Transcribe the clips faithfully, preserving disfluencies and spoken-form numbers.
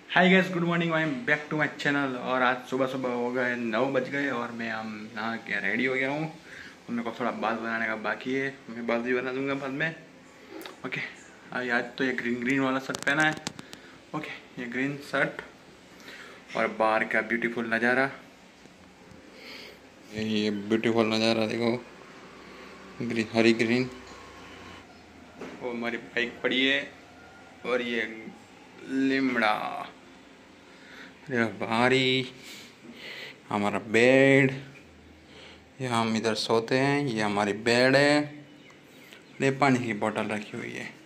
Hi guys, good morning. I am back to my channel. और आज सुबह सुबह हो गए नौ बज गए और मैं हम नहा के रेडी हो गया हूँ। और मेरे को थोड़ा बाल बनाने का बाकी है, मैं बाल भी बना दूंगा बाद में। ओके, आज आज तो ये ग्रीन ग्रीन वाला शर्ट पहना है। ओके, ये ग्रीन शर्ट और बाहर का ब्यूटीफुल नज़ारा, ये ब्यूटीफुल नज़ारा देखो, ग्रीन हरी ग्रीन। वो हमारी बाइक पड़ी है और ये लिमड़ा, बाहरी हमारा बेड, ये हम इधर सोते हैं, ये हमारी बेड है। ये पानी की बोतल रखी हुई है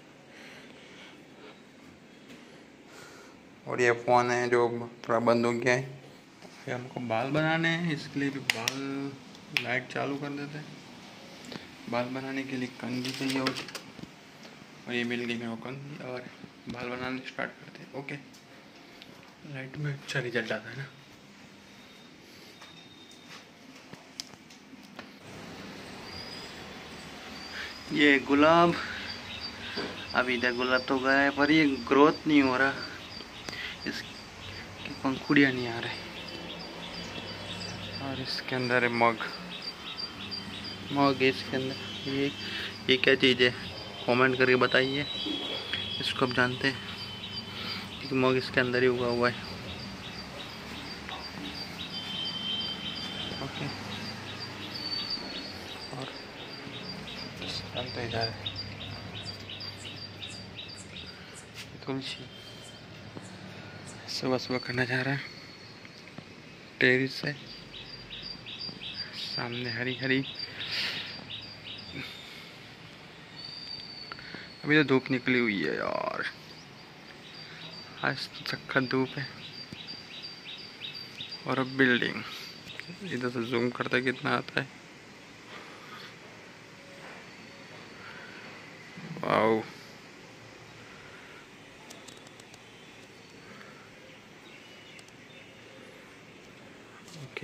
और ये फ़ोन है जो थोड़ा बंद हो गया है। ये हमको बाल बनाने हैं, इसके लिए भी बाल लाइट चालू कर देते हैं। बाल बनाने के लिए कंघी चाहिए होती और ये मिल गई मेरे को कंघी, और बाल बनाने स्टार्ट करते हैं। ओके, लाइट में अच्छा रिजल्ट आता है ना। ये गुलाब, अभी तक गुलाब तो गया है पर ये ग्रोथ नहीं हो रहा, इसकी पंखुड़ियाँ नहीं आ रही। और इसके अंदर है मग मग इसके अंदर ये ये क्या चीज़ है, कमेंट करके बताइए। इसको आप जानते हैं कि मग इसके अंदर ही उगा हुआ है। ओके, और जानते इधर है तुलसी। सुबह सुबह का नज़ारा टेरिस से, सामने हरी हरी। अभी तो धूप निकली हुई है यार, आज तो सख्त धूप है। और अब बिल्डिंग इधर से जूम करते कितना आता है। Wow, okay.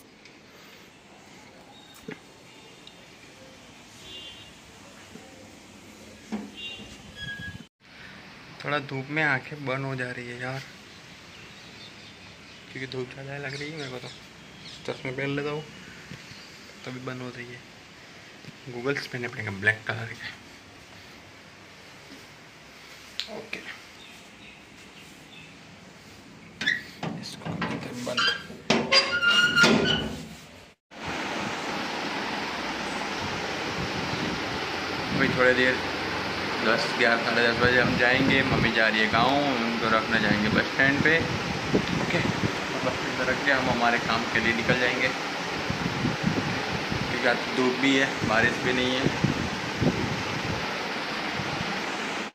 थोड़ा धूप में आंखें बंद हो जा रही है यार, क्योंकि धूप ज़्यादा लग रही है मेरे को। तो चश्मे पहन लेता हूँ तभी तो बंद हो रही है। गूगल्स पहने पड़ेंगे ब्लैक कलर के। ओके, इसको करते हैं बंद। अभी थोड़ी देर दस ग्यारह साढ़े दस बजे हम जाएंगे। मम्मी जा रही है गाँव, उनको रखने जाएंगे बस स्टैंड पे। ओके, बस स्टैंड पर रख के हम हमारे काम के लिए निकल जाएंगे, क्योंकि आज धूप भी है, बारिश भी नहीं है।